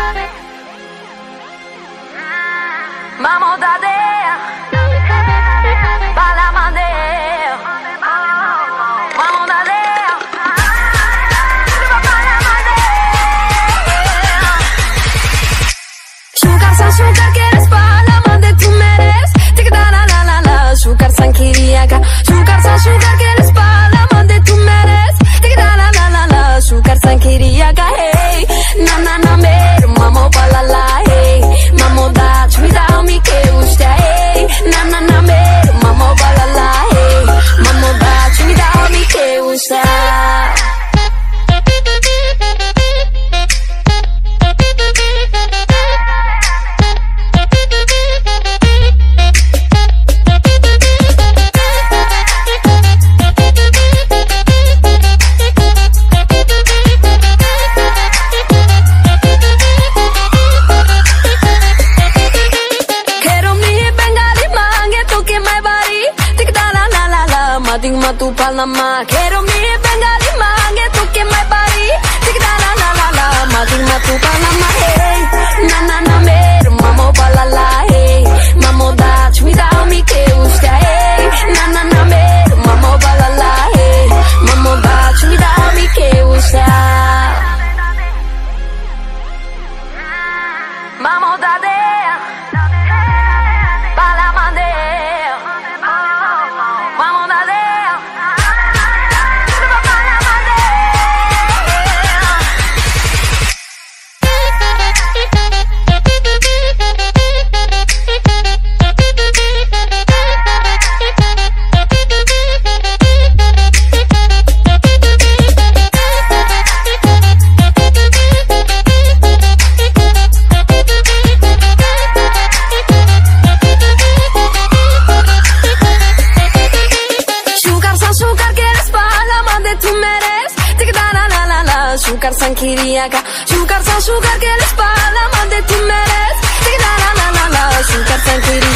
Vamos dale, para mande, vamos dale, Sugar quieres para mande tú meres, tic da la la la la, sugar san kiriaka, sugar quieres para mande tú meres, tic da la la la la, sugar san kiriaka, hey, na na na mer, mamo pala la, hey, mamo da chida mi que usted, hey, na na na mer, mamo pala la, hey, mamo da chida mi que usted. Tu palama, quiero mi bengali mange, tú que my body, tic da la la la la, madima tu palama, hey, na na na mer, mamo palala, hey, mamo da chmida mi que usted, hey, na na na mer, mamo palala, hey, mamo da chmida mi que usted, mamo da de, palamande, mamo da de. Sugar san kiriaka, sugar quieres para mande tú meres, tic da la la la la, sugar san kiriaka.